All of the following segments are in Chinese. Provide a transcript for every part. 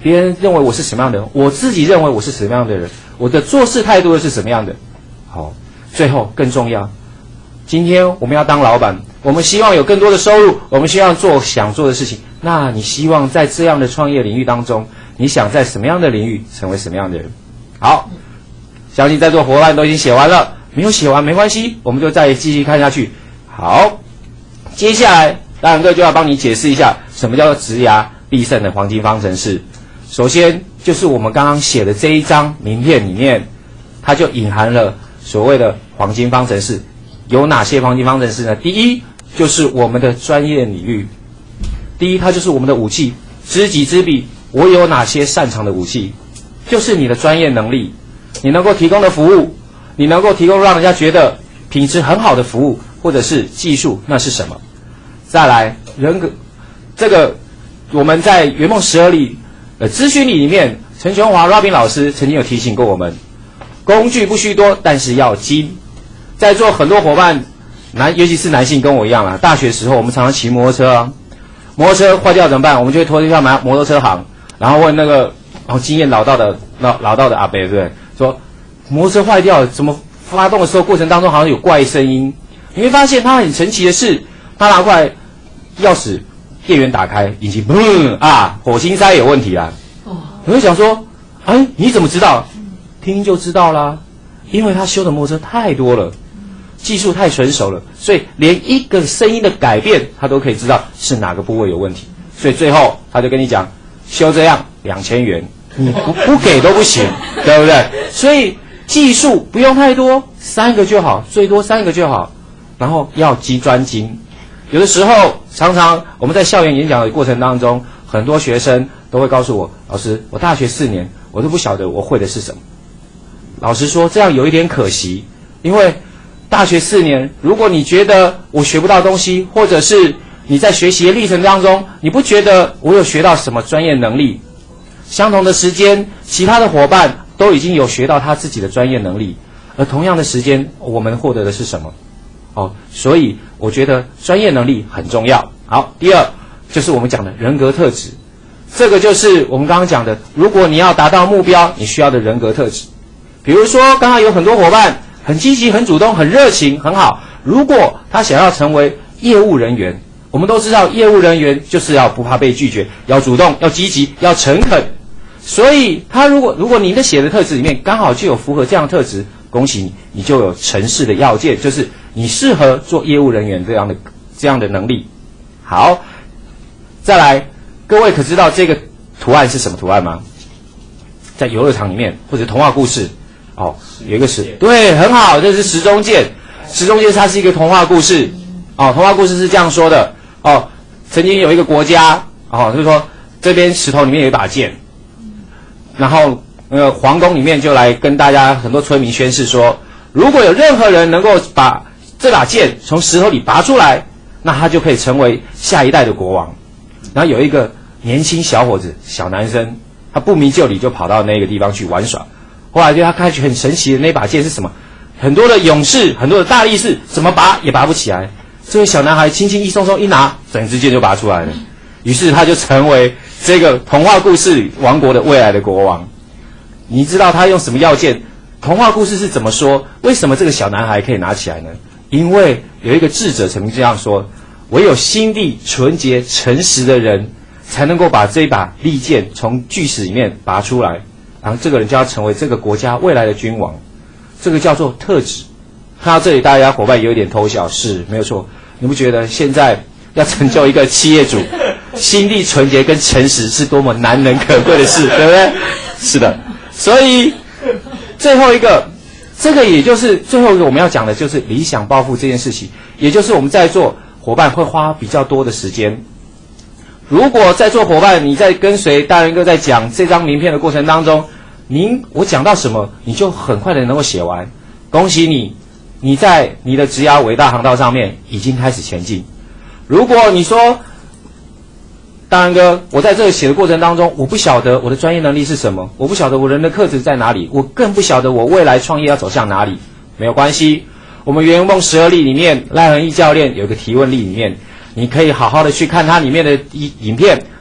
别人认为我是什么样的人，我自己认为我是什么样的人，我的做事态度又是什么样的。好，最后更重要，今天我们要当老板，我们希望有更多的收入，我们希望做想做的事情。那你希望在这样的创业领域当中，你想在什么样的领域成为什么样的人？好，相信在座伙伴都已经写完了，没有写完没关系，我们就再继续看下去。好，接下来大仁哥就要帮你解释一下什么叫做职涯必胜的黄金方程式。首先就是我们刚刚写的这一张名片里面，它就隐含了所谓的黄金方程式。有哪些黄金方程式呢？第一就是我们的专业领域，第一它就是我们的武器，知己知彼，我有哪些擅长的武器，就是你的专业能力，你能够提供的服务，你能够提供让人家觉得品质很好的服务，或者是技术，那是什么？再来人格，这个我们在圆梦12力咨询里面，陈琼华 Robin 老师曾经有提醒过我们，工具不须多，但是要精。在座很多伙伴，尤其是男性跟我一样啦，大学时候我们常常骑摩托车啊，摩托车坏掉怎么办？我们就会拖去摩托车行，然后问那个经验老道的阿伯，对不对？说摩托车坏掉，怎么发动的时候过程当中好像有怪声音？你会发现它很神奇的是，他拿过来钥匙，电源打开，引擎砰啊，火星塞有问题啦。你会想说，哎，你怎么知道？听就知道啦，因为他修的摩托车太多了。技术太纯熟了，所以连一个声音的改变，他都可以知道是哪个部位有问题。所以最后他就跟你讲，修这样2000元，你不给都不行，对不对？所以技术不用太多，3个就好，最多3个就好。然后要专精。有的时候常常我们在校园演讲的过程当中，很多学生都会告诉我，老师，我大学4年我都不晓得我会的是什么。老实说，这样有一点可惜，因为大学4年，如果你觉得我学不到东西，或者是你在学习的历程当中，你不觉得我有学到什么专业能力，相同的时间，其他的伙伴都已经有学到他自己的专业能力，而同样的时间，我们获得的是什么？所以我觉得专业能力很重要。好，第二就是我们讲的人格特质，这个就是我们刚刚讲的，如果你要达到目标，你需要的人格特质。比如说，刚刚有很多伙伴很积极、很主动、很热情，很好。如果他想要成为业务人员，我们都知道业务人员就是要不怕被拒绝，要主动，要积极，要诚恳。所以他如果你的写的特质里面刚好就有符合这样的特质，恭喜你，你就有成事的要件，就是你适合做业务人员这样的能力。好，再来，各位可知道这个图案是什么图案吗？在游乐场里面或者童话故事，有一个对，很好，这是时钟剑。时钟剑它是一个童话故事，童话故事是这样说的，曾经有一个国家，就是说这边石头里面有一把剑，然后皇宫里面就来跟大家很多村民宣誓说，如果有任何人能够把这把剑从石头里拔出来，那他就可以成为下一代的国王。然后有一个年轻小伙子，小男生，他不明就里就跑到那个地方去玩耍。后来就他开始很神奇的那把剑是什么？很多的勇士，很多的大力士，怎么拔也拔不起来。这位小男孩轻轻一松松一拿，整支剑就拔出来了。于是他就成为这个童话故事王国的未来的国王。你知道他用什么要件？童话故事是怎么说？为什么这个小男孩可以拿起来呢？因为有一个智者曾经这样说，唯有心地纯洁诚实的人才能够把这把利剑从巨石里面拔出来，然后这个人就要成为这个国家未来的君王。这个叫做特质。看到这里，大家伙伴有一点偷笑，是没有错。你不觉得现在要成就一个企业主，心地纯洁跟诚实是多么难能可贵的事，对不对？是的。所以最后一个，这个也就是最后一个我们要讲的，就是理想抱负这件事情，也就是我们在座伙伴会花比较多的时间。如果在座伙伴你在跟随大仁哥在讲这张名片的过程当中，我讲到什么，你就很快的能够写完，恭喜你，你在你的职涯伟大航道上面已经开始前进。如果你说，大仁哥，我在这个写的过程当中，我不晓得我的专业能力是什么，我不晓得我人的特质在哪里，我更不晓得我未来创业要走向哪里。没有关系，我们圆梦12力里面，赖恒毅教练有一个提问力里面，你可以好好的去看它里面的影片，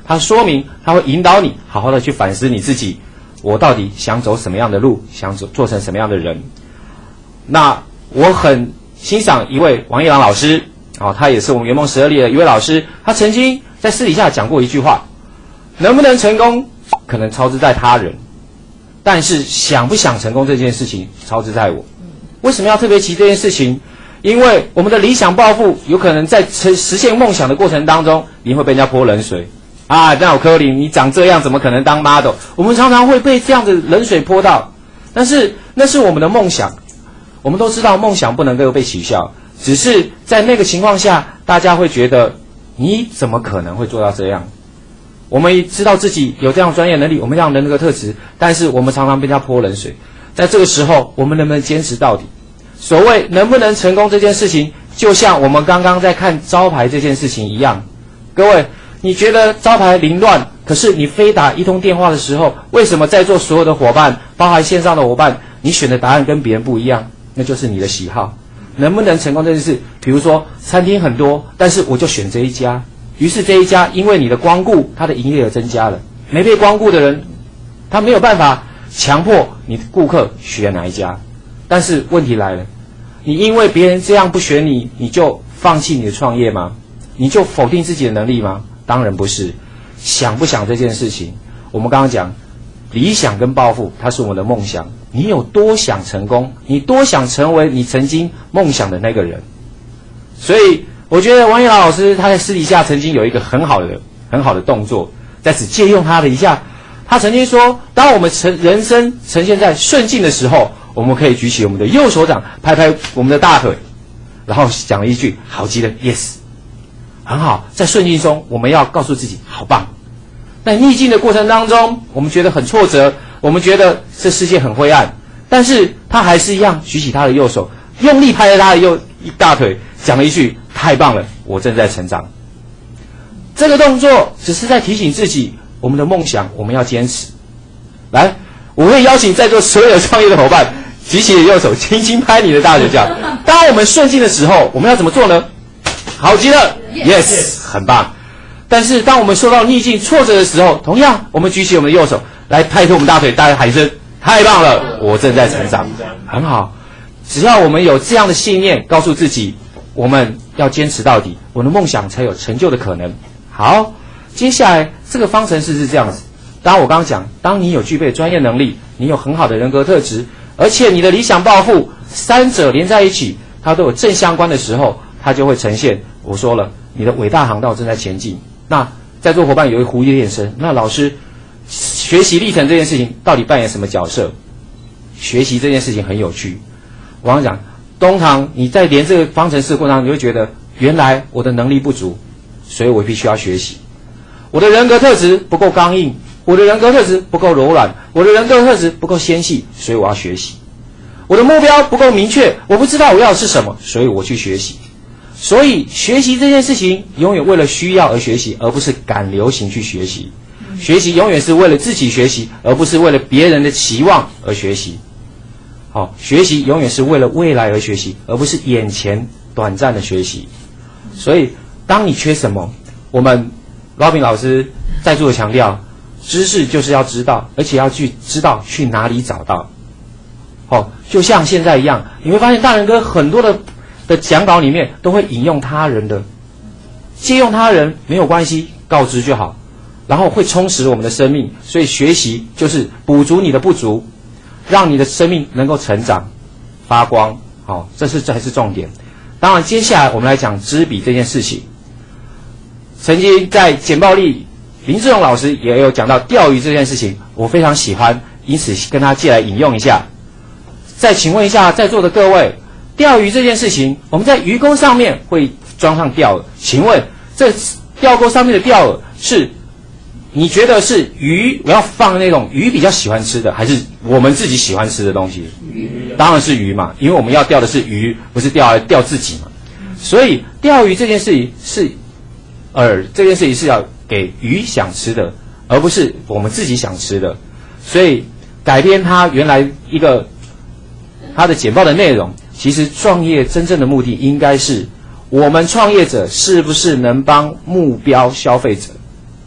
它说明，它会引导你好好的去反思你自己，我到底想走什么样的路，想做成什么样的人。那我很欣赏一位王一郎老师，他也是我们圆梦12力的一位老师，他曾经在私底下讲过一句话：能不能成功，可能操之在他人，但是想不想成功这件事情，操之在我。为什么要特别提这件事情？因为我们的理想抱负有可能在实现梦想的过程当中，你会被人家泼冷水啊！那有柯林，你长这样怎么可能当 model？ 我们常常会被这样的冷水泼到，但是那是我们的梦想。我们都知道梦想不能够被取笑，只是在那个情况下，大家会觉得你怎么可能会做到这样？我们知道自己有这样专业能力，我们这样的那个特质，但是我们常常被人家泼冷水。在这个时候，我们能不能坚持到底？所谓能不能成功这件事情，就像我们刚刚在看招牌这件事情一样。各位，你觉得招牌凌乱，可是你非打一通电话的时候，为什么在座所有的伙伴，包含线上的伙伴，你选的答案跟别人不一样？那就是你的喜好。能不能成功这件事，比如说餐厅很多，但是我就选这一家，于是这一家因为你的光顾，它的营业额增加了。没被光顾的人，他没有办法强迫你的顾客选哪一家。但是问题来了，你因为别人这样不选你，你就放弃你的创业吗？你就否定自己的能力吗？当然不是。想不想这件事情，我们刚刚讲理想跟抱负，它是我们的梦想。你有多想成功，你多想成为你曾经梦想的那个人。所以我觉得王一郎老师他在私底下曾经有一个很好的动作，在此借用他的一下。他曾经说，当我们人生呈现在顺境的时候，我们可以举起我们的右手掌，拍拍我们的大腿，然后讲了一句好极了 yes， 很好。在顺境中，我们要告诉自己好棒。在逆境的过程当中，我们觉得很挫折，我们觉得这世界很灰暗，但是他还是一样举起他的右手，用力拍了他的大腿，讲了一句太棒了，我正在成长。这个动作只是在提醒自己，我们的梦想我们要坚持。来，我会邀请在座所有的创业的伙伴举起你的右手，轻轻拍你的大腿，讲当我们顺境的时候，我们要怎么做呢？好极了 yes， 很棒。但是当我们受到逆境挫折的时候，同样我们举起我们的右手来拍推我们大腿，大家喊一声太棒了，我正在成长，很好。只要我们有这样的信念，告诉自己我们要坚持到底，我的梦想才有成就的可能。好，接下来这个方程式是这样子。当我刚刚讲，当你有具备专业能力，你有很好的人格特质，而且你的理想抱负三者连在一起，它都有正相关的时候，它就会呈现我说了，你的伟大航道正在前进。那在座伙伴有一狐狸眼神，那老师学习历程这件事情到底扮演什么角色？学习这件事情很有趣。我刚讲，通常你在连这个方程式的过程当中，你会觉得原来我的能力不足，所以我必须要学习。我的人格特质不够刚硬，我的人格特质不够柔软，我的人格特质不够纤细，所以我要学习。我的目标不够明确，我不知道我要的是什么，所以我去学习。所以学习这件事情永远为了需要而学习，而不是赶流行去学习。学习永远是为了自己学习，而不是为了别人的期望而学习。好，学习永远是为了未来而学习，而不是眼前短暂的学习。所以当你缺什么，我们 Robin 老师在座的强调，知识就是要知道，而且要去知道去哪里找到。好，就像现在一样，你会发现大人哥很多的讲稿里面都会引用他人的，借用他人没有关系，告知就好，然后会充实我们的生命。所以学习就是补足你的不足，让你的生命能够成长发光。好，这才是重点。当然接下来我们来讲知彼这件事情。曾经在简报力林志荣老师也有讲到钓鱼这件事情，我非常喜欢，因此跟他借来引用一下。再请问一下在座的各位，钓鱼这件事情，我们在鱼钩上面会装上钓饵，请问这钓钩上面的钓饵是你觉得是鱼我要放那种鱼比较喜欢吃的，还是我们自己喜欢吃的东西？鱼，当然是鱼嘛，因为我们要钓的是鱼，不是钓自己嘛。所以钓鱼这件事情是这件事情是要给鱼想吃的，而不是我们自己想吃的。所以改编它原来一个它的简报的内容，其实创业真正的目的应该是我们创业者是不是能帮目标消费者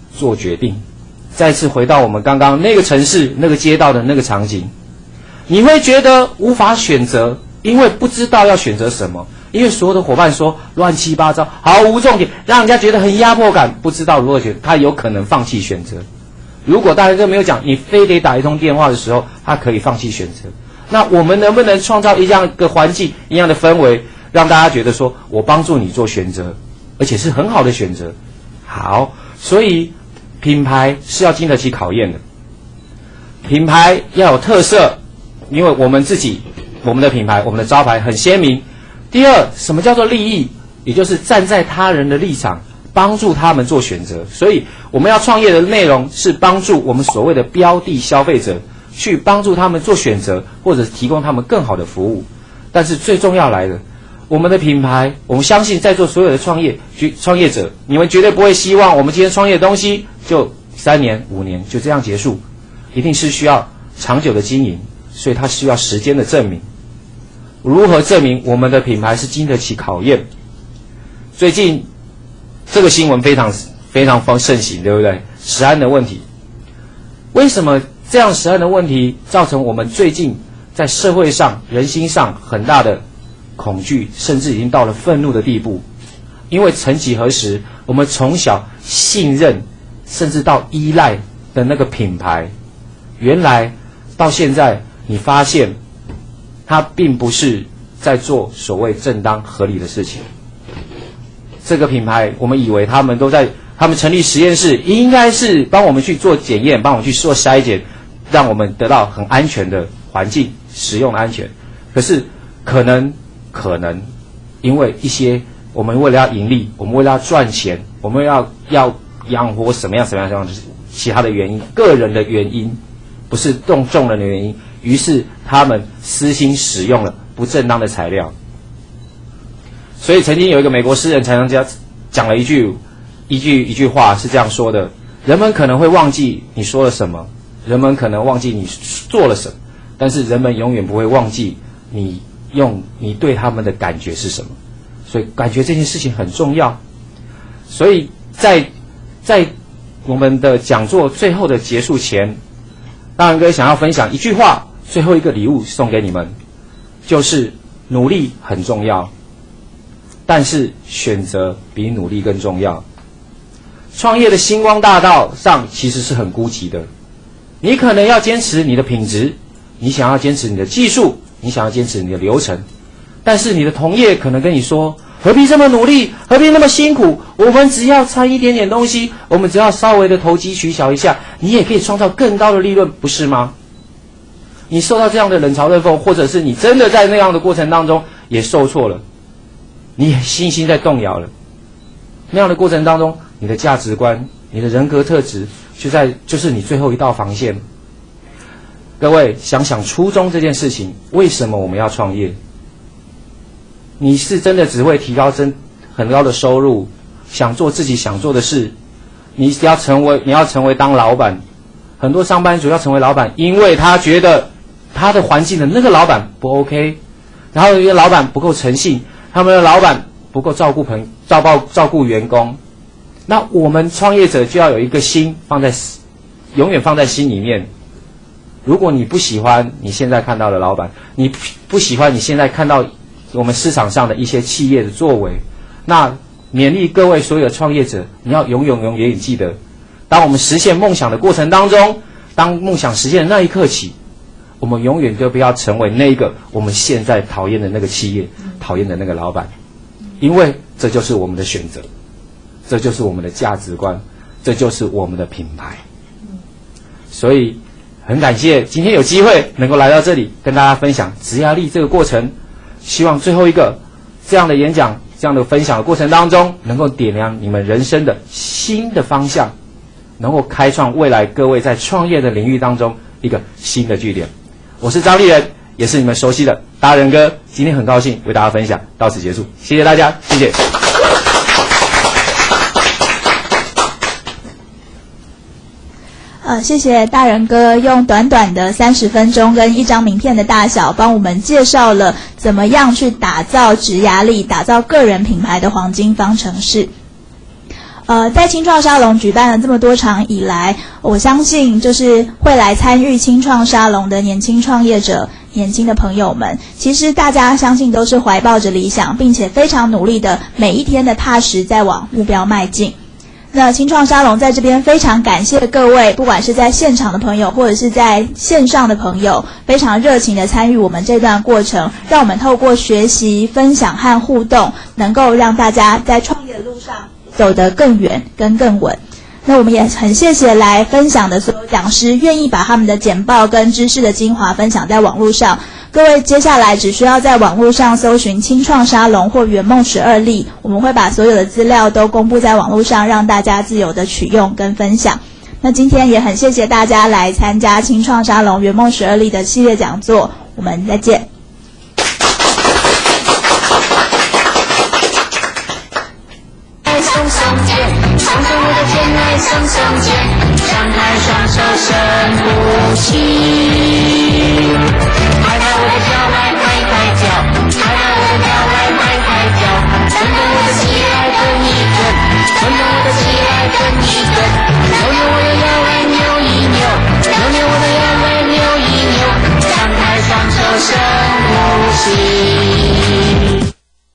做决定。再次回到我们刚刚那个城市、那个街道的那个场景，你会觉得无法选择，因为不知道要选择什么，因为所有的伙伴说乱七八糟，毫无重点，让人家觉得很压迫感，不知道如何选，他有可能放弃选择。如果大人哥没有讲你非得打一通电话的时候，他可以放弃选择。那我们能不能创造一样的环境、一样的氛围，让大家觉得说我帮助你做选择，而且是很好的选择？好，所以品牌是要经得起考验的，品牌要有特色，因为我们自己，我们的品牌，我们的招牌很鲜明。第二，什么叫做利益？也就是站在他人的立场，帮助他们做选择。所以我们要创业的内容是帮助我们所谓的标的消费者，去帮助他们做选择，或者提供他们更好的服务。但是最重要来了，我们的品牌，我们相信在座所有的创业者，你们绝对不会希望我们今天创业的东西就3年5年就这样结束，一定是需要长久的经营，所以它需要时间的证明。如何证明我们的品牌是经得起考验？最近这个新闻非常盛行，对不对？食安的问题，为什么这样食安的问题造成我们最近在社会上、人心上很大的恐惧，甚至已经到了愤怒的地步？因为曾几何时，我们从小信任，甚至到依赖的那个品牌，原来到现在，你发现它并不是在做所谓正当合理的事情。这个品牌，我们以为他们成立实验室，应该是帮我们去做检验，帮我们去做筛检，让我们得到很安全的环境，使用安全。可是可能因为一些我们为了要盈利，我们为了要赚钱，我们要养活什么样就是其他的原因，个人的原因，不是众人的原因，于是他们私心使用了不正当的材料。所以曾经有一个美国诗人才能讲了一句话是这样说的：人们可能会忘记你说了什么，人们可能忘记你做了什么，但是人们永远不会忘记你对他们的感觉是什么。所以感觉这件事情很重要。所以在我们的讲座最后的结束前，大仁哥想要分享一句话，最后一个礼物送给你们，就是努力很重要，但是选择比努力更重要。创业的星光大道上其实是很孤寂的，你可能要坚持你的品质，你想要坚持你的技术，你想要坚持你的流程，但是你的同业可能跟你说，何必这么努力，何必那么辛苦，我们只要差一点点东西，我们只要稍微的投机取巧一下，你也可以创造更高的利润，不是吗？你受到这样的冷嘲热讽，或者是你真的在那样的过程当中也受挫了，你信心在动摇了，那样的过程当中，你的价值观，你的人格特质就是你最后一道防线。各位想想初衷这件事情，为什么我们要创业？你是真的只会提高很高的收入，想做自己想做的事，你要成为当老板。很多上班族要成为老板，因为他觉得他的环境的那个老板不 OK， 然后有些老板不够诚信，他们的老板不够照顾员工。那我们创业者就要有一个心永远放在心里面。如果你不喜欢你现在看到的老板，你不喜欢你现在看到我们市场上的一些企业的作为，那勉励各位所有的创业者，你要永远记得，当我们实现梦想的过程当中，当梦想实现的那一刻起，我们永远都不要成为那个我们现在讨厌的那个企业，讨厌的那个老板，因为这就是我们的选择，这就是我们的价值观，这就是我们的品牌。所以很感谢今天有机会能够来到这里跟大家分享职涯力这个过程，希望最后一个这样的演讲，这样的分享的过程当中，能够点亮你们人生的新的方向，能够开创未来各位在创业的领域当中一个新的据点。我是张立仁，也是你们熟悉的大仁哥，今天很高兴为大家分享，到此结束，谢谢大家，谢谢。 谢谢大仁哥用短短的30分钟跟一张名片的大小，帮我们介绍了怎么样去打造职涯力、打造个人品牌的黄金方程式。 在青创沙龙举办了这么多场以来，我相信就是会来参与青创沙龙的年轻创业者、年轻的朋友们，其实大家相信都是怀抱着理想，并且非常努力的每一天的踏实在往目标迈进。那青创沙龙在这边非常感谢各位，不管是在现场的朋友或者是在线上的朋友，非常热情的参与我们这段过程，让我们透过学习、分享和互动，能够让大家在创业的路上走得更远跟更稳。那我们也很谢谢来分享的所有讲师，愿意把他们的简报跟知识的精华分享在网络上。各位接下来只需要在网络上搜寻青创沙龙或圆梦12例，我们会把所有的资料都公布在网络上，让大家自由的取用跟分享。那今天也很谢谢大家来参加青创沙龙圆梦12例的系列讲座，我们再见。 松松肩，松松我的肩来松松肩，张开双手深呼吸，抬抬我的脚来抬抬脚，抬抬我的脚来抬抬脚，跟着我的起来跟一跟，跟着我的起来跟一跟，扭扭我的腰来扭一扭，扭扭我的腰来扭一扭，张开双手深呼吸。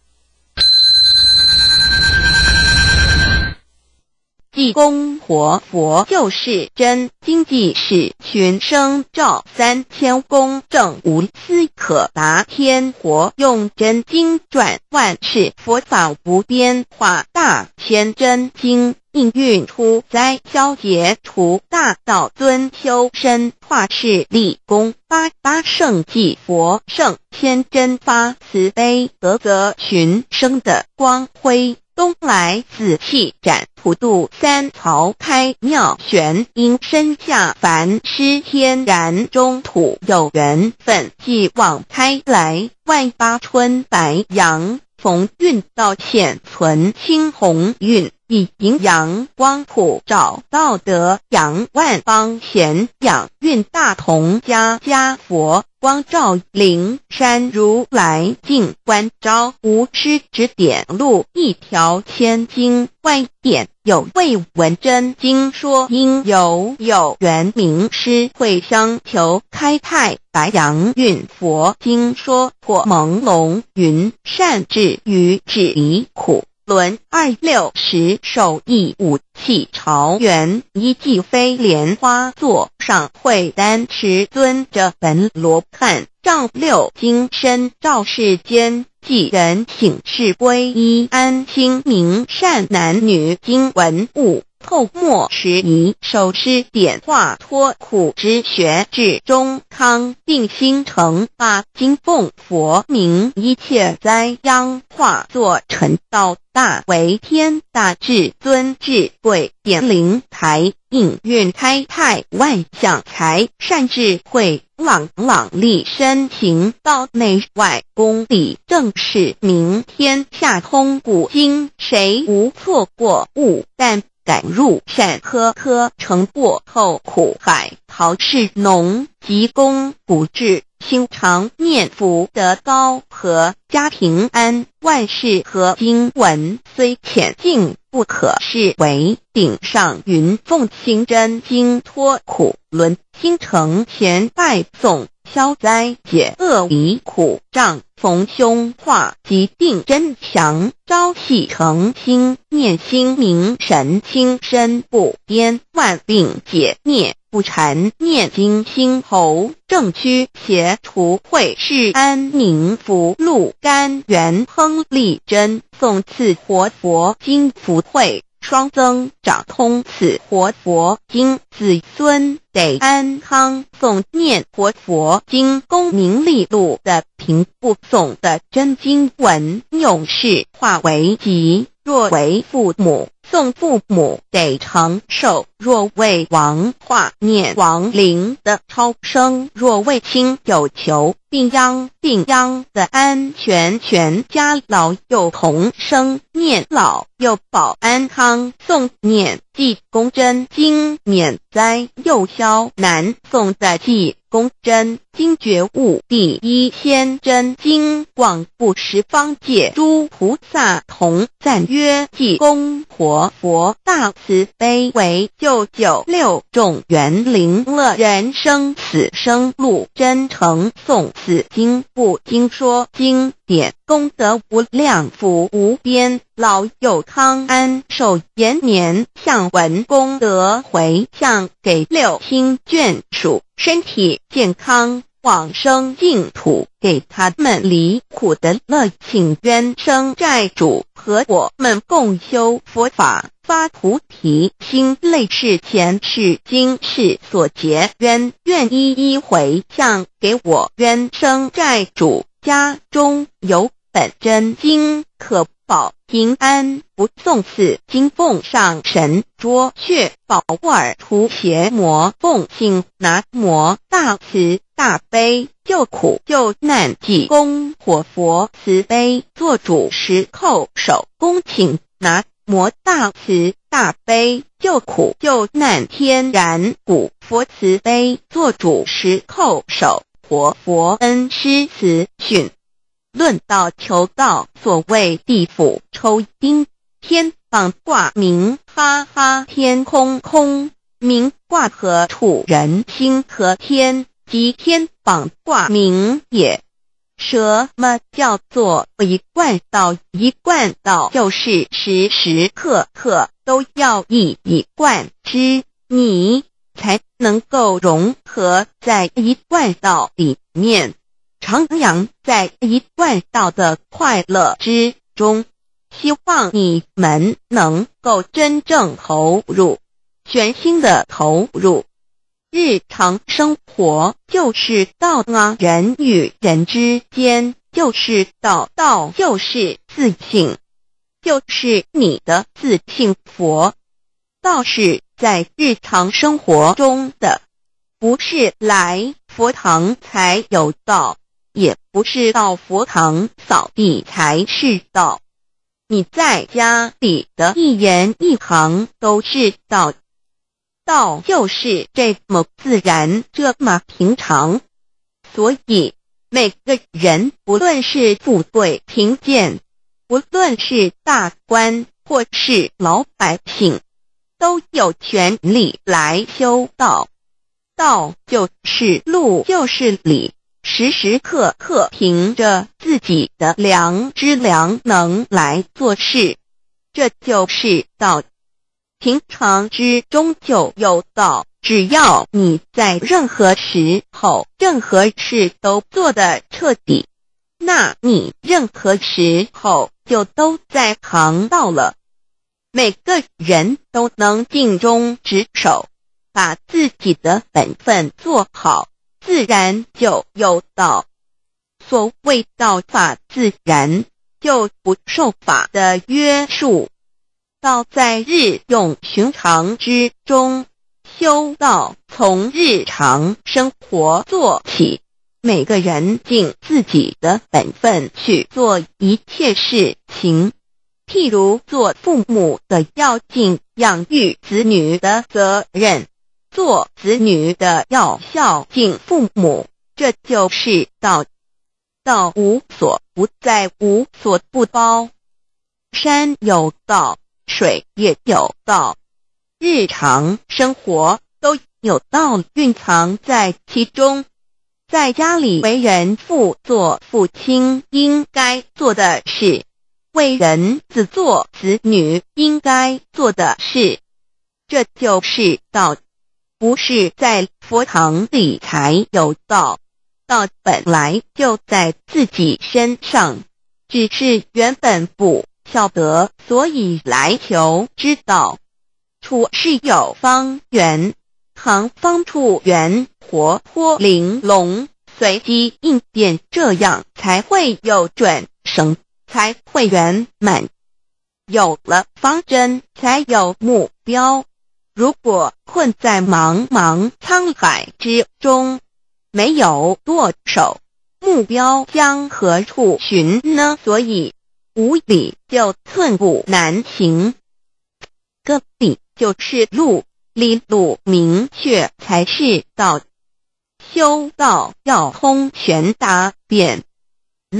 济公活佛就是真，经济是群生照3000公正无私可达天活，用真经转万事，佛法无边化大千真经，应运出灾消劫除大道尊修身化世立功八圣济佛圣千真发慈悲德泽群生的光辉。东来紫气展，普渡三曹开妙玄，因身下凡师天然，中土有缘分，继往开来，万八春白杨，逢运道现存青红韵，以迎阳光普照道德扬，万邦贤养运大同家家佛，光照灵山如来静观招，无师指点路一条千经，外典有未闻真经说，因有缘名师会相求，开泰白杨运佛经说破朦胧云，善智于止离苦轮260手艺武器朝元，一骑飞莲花座上会丹持尊者本罗汉，丈6金身照世间，济人请示皈依安心明善男女经文物，透墨拾遗手施点化脱苦之学，至中康定心诚把金奉佛名，一切灾殃化作尘道，大为天大至尊至贵，点灵台应运开泰万象财，善智慧朗利身行，道内外公理正是明天下通古今，谁无错过物，但敢入善科成过后苦海，陶氏农急功补志，心常念福德高和，家平安万事和，经文虽浅近不可视为，顶上云凤清真经脱苦轮，心诚前拜诵，消灾解厄离苦障，逢凶化吉定真强，朝夕诚心念心明神清身不颠，万病解灭不缠，念经心喉正虚邪除秽世安宁福禄甘源亨利真，诵次活佛经福慧双增长通此活佛经，子孙得安康，诵念活佛经功名利禄的平不诵的真经文，永世化为吉。若为父母，诵父母得长寿；若为王，化念亡灵的超生；若为亲有求，病殃的安全，全家老幼同生，念老又保安康。诵念济公真经，免灾又消难。诵的济公真经觉悟第一仙真经，广布十方界诸菩萨同赞誉。 曰济公活佛大慈悲为救96众园林乐人生死生路真诚诵此经部经说经典功德无量福无边老有康安寿延年向闻功德回向给6亲眷属身体健康往生净土，给他们离苦的乐，请冤生债主和我们共修佛法，发菩提心，类似前世今世所结冤，愿一一回向给我冤生债主。家中有本真经可保平安，不诵此经奉上神桌，却保尔图邪魔奉行南无大慈大悲救苦救难济公活佛慈悲做主持叩首恭请南无大慈大悲救苦救难天然古佛慈悲做主持叩首活佛恩师慈训。论道求道，所谓地府抽丁，天榜卦名哈哈天空空，名卦何处人心和天，即天榜卦名也。什么叫做一贯道？一贯道就是时时刻刻都要一贯之，你才能够融合在一贯道里面，徜徉在一贯道的快乐之中。希望你们能够真正投入，全心的投入。日常生活就是道啊，人与人之间就是道，道就是自信，就是你的自信佛。道是在日常生活中的，不是来佛堂才有道，也不是到佛堂扫地才是道。你在家里的一言一行都是道，道就是这么自然，这么平常。所以每个人，不论是富贵贫贱，不论是大官或是老百姓，都有权利来修道。道就是路，就是理，时时刻刻凭着自己的良知良能来做事，这就是道。平常之中就有道，只要你在任何时候任何事都做得彻底，那你任何时候就都在行道了。每个人都能尽忠职守，把自己的本分做好，自然就有道。所谓道法自然，就不受法的约束。道在日用寻常之中，修道从日常生活做起，每个人尽自己的本分去做一切事情。譬如做父母的要尽养育子女的责任，做子女的要孝敬父母，这就是道。道无所不在，无所不包。山有道，水也有道，日常生活都有道蕴藏在其中。在家里为人父，做父亲应该做的事，为人子做子女应该做的事，这就是道。不是在佛堂里才有道，道本来就在自己身上，只是原本不晓得，所以来求知道。处是有方圆，行方处圆，活泼玲珑，随机应变，这样才会有准绳，才会圆满。有了方针，才有目标。如果困在茫茫沧海之中，没有舵手，目标将何处寻呢？所以无理就寸步难行。个理就是路，理路明确才是道。修道要通权达变，那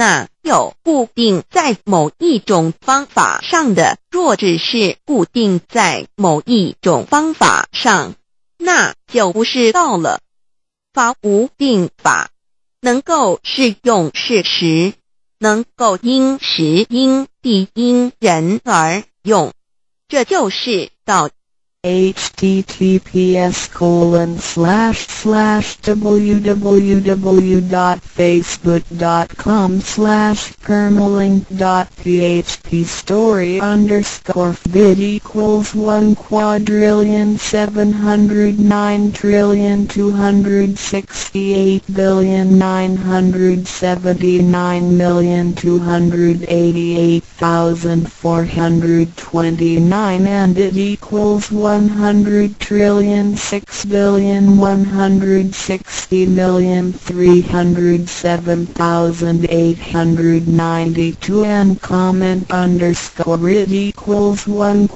有固定在某一种方法上的，若只是固定在某一种方法上，那就不是道了。法无定法，能够适用事实，能够因时因地因人而用，这就是道。 https://www.facebook.com/permalink.php/story_underscore videquals1quadrillion799,268,929 and it equals 100,6,160,307,892 and comment_it equals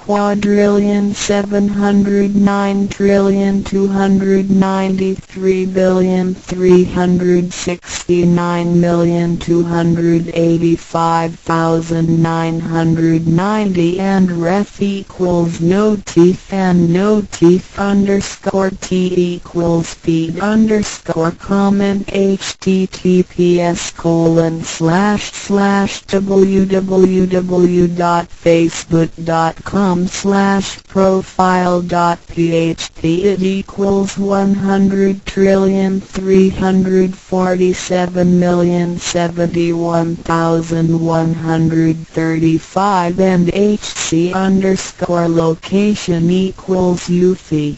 1,4,293,369,285,990 and ref equals no teeth and no teeth_t equals feed_comment https://www.facebook.com/profile.php it equals 100,347,071,135 and hc_location equals UFI.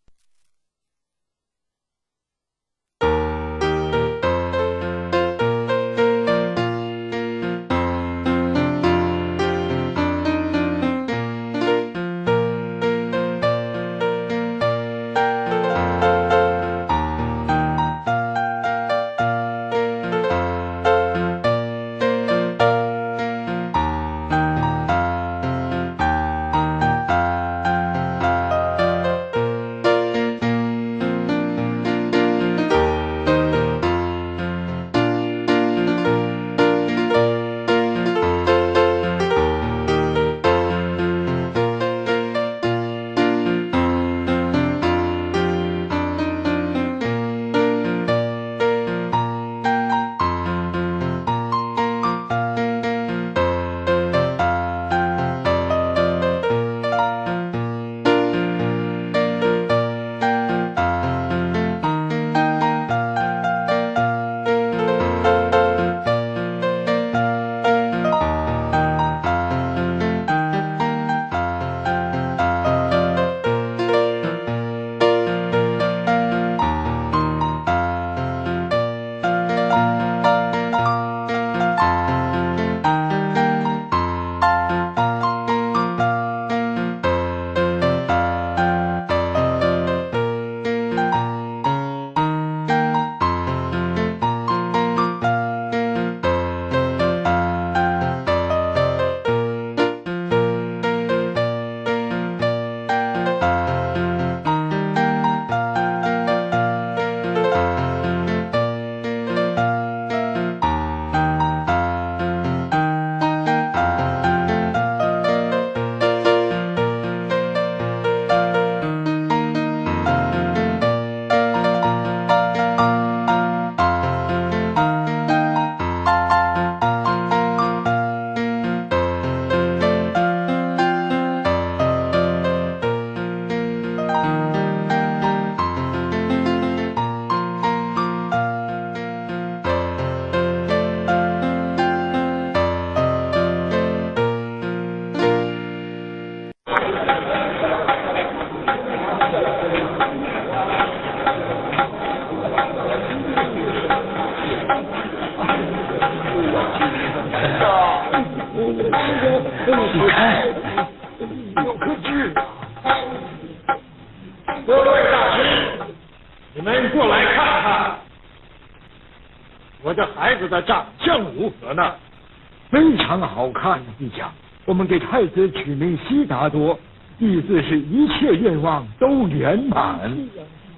的长相如何呢？非常好看，陛下。我们给太子取名悉达多，意思是一切愿望都圆满。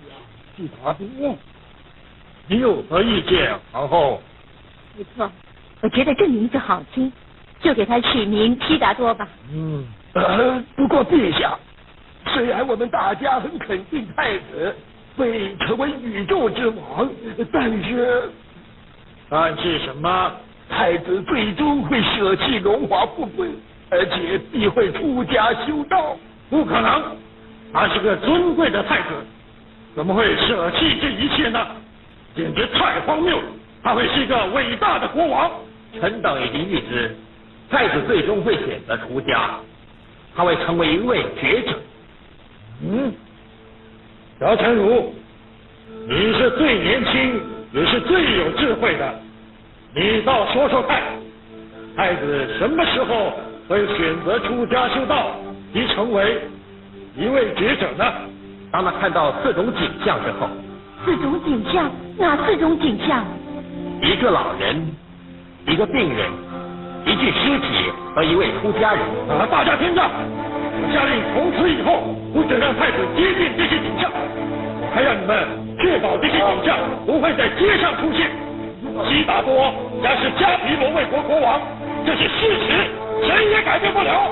悉达多，你有何意见，皇后？ 不错， 我觉得这名字好听，就给他取名悉达多吧。 不过陛下，虽然我们大家很肯定太子会成为宇宙之王，但是什么？太子最终会舍弃荣华富贵，而且必会出家修道。不可能，他是个尊贵的太子，怎么会舍弃这一切呢？简直太荒谬了！他会是一个伟大的国王。 臣等已经预知，太子最终会选择出家，他会成为一位觉者。 姚成儒，你是最年轻，也是最有智慧的，你倒说说看，太子什么时候会选择出家修道，即成为一位觉者呢？ 当他看到4种景象之后。 4种景象？哪4种景象？ 一个老人，一个病人，一具尸体和一位出家人。 大家听着，我下令从此以后不准让太子接近这些景象，还让你们确保这些景象不会在街上出现。悉达多将是迦毗罗卫国国王，这是事实，谁也改变不了。